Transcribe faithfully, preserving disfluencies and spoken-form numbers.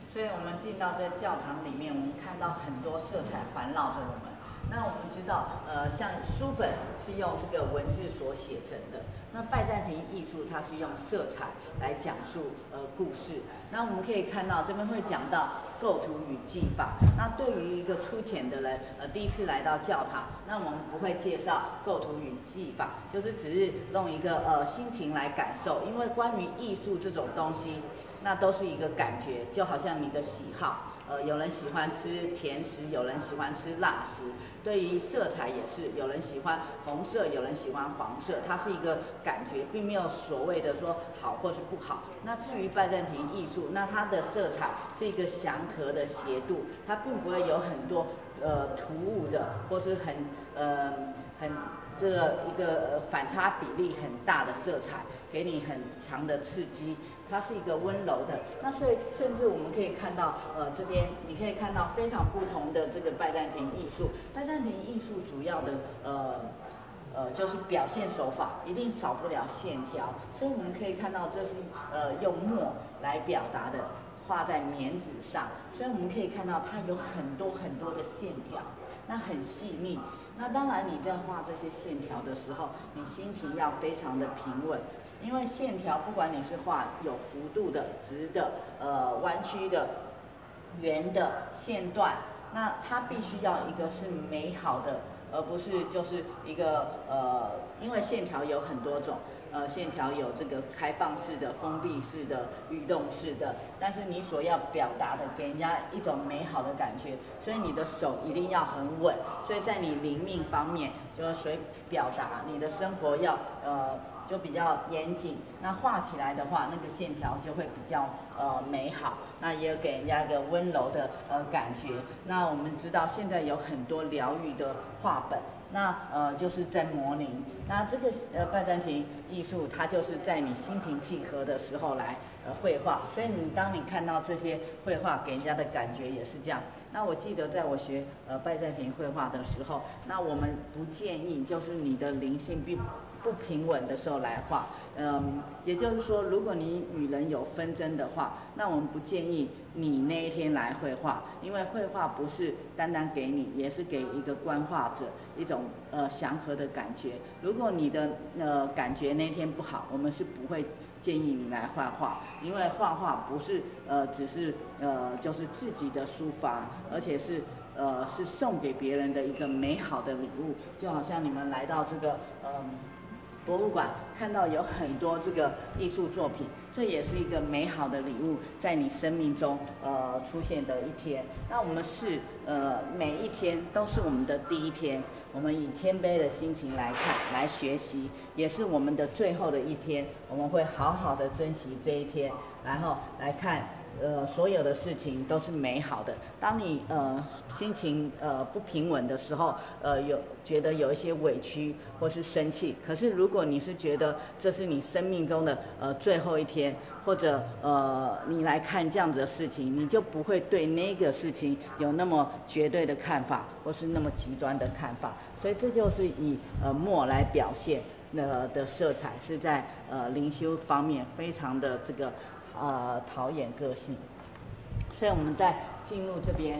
所以我们进到这教堂里面，我们看到很多色彩环绕着我们。那我们知道，呃，像书本是用这个文字所写成的，那拜占庭艺术它是用色彩来讲述呃故事。那我们可以看到这边会讲到构图与技法。那对于一个粗浅的人，呃，第一次来到教堂，那我们不会介绍构图与技法，就是只是用一个呃心情来感受，因为关于艺术这种东西，那都是一个感觉，就好像你的喜好。呃，有人喜欢吃甜食，有人喜欢吃辣食。对于色彩也是，有人喜欢红色，有人喜欢黄色，它是一个感觉，并没有所谓的说好或是不好。那至于拜占庭艺术，那它的色彩是一个祥和的斜度，它并不会有很多呃突兀的，或是很呃很这个一个呃反差比例很大的色彩，给你很强的刺激。它是一个温柔的，那所以甚至我们可以看到，呃，这边你可以看到非常不同的这个拜占庭艺术。拜占庭艺术主要的呃呃就是表现手法，一定少不了线条。所以我们可以看到，这是呃用墨来表达的，画在棉纸上。所以我们可以看到它有很多很多的线条，那很细腻。那当然你在画这些线条的时候，你心情要非常的平稳。因为线条，不管你是画有幅度的、直的、呃弯曲的、圆的线段，那它必须要一个是美好的，而不是就是一个呃，因为线条有很多种，呃，线条有这个开放式的、封闭式的、律动式的，但是你所要表达的，给人家一种美好的感觉，所以你的手一定要很稳，所以在你灵命方面，就是随表达你的生活要呃。就比较严谨，那画起来的话，那个线条就会比较呃美好，那也有给人家一个温柔的呃感觉。那我们知道现在有很多疗愈的画本，那呃就是在模拟。那这个呃拜占庭艺术，它就是在你心平气和的时候来呃绘画，所以你当你看到这些绘画，给人家的感觉也是这样。那我记得在我学呃拜占庭绘画的时候，那我们不建议就是你的灵性并不平稳的时候来画，嗯，也就是说，如果你与人有纷争的话，那我们不建议你那一天来绘画，因为绘画不是单单给你，也是给一个观画者一种呃祥和的感觉。如果你的呃感觉那天不好，我们是不会建议你来画画，因为画画不是呃只是呃就是自己的抒发，而且是。呃，是送给别人的一个美好的礼物，就好像你们来到这个嗯。博物馆看到有很多这个艺术作品，这也是一个美好的礼物，在你生命中呃出现的一天。那我们是呃每一天都是我们的第一天，我们以谦卑的心情来看，来学习，也是我们的最后的一天。我们会好好的珍惜这一天，然后来看。呃，所有的事情都是美好的。当你呃心情呃不平稳的时候，呃有觉得有一些委屈或是生气，可是如果你是觉得这是你生命中的呃最后一天，或者呃你来看这样子的事情，你就不会对那个事情有那么绝对的看法，或是那么极端的看法。所以这就是以呃墨来表现呃的色彩，是在呃灵修方面非常的这个。呃，陶冶个性，所以我们在进入这边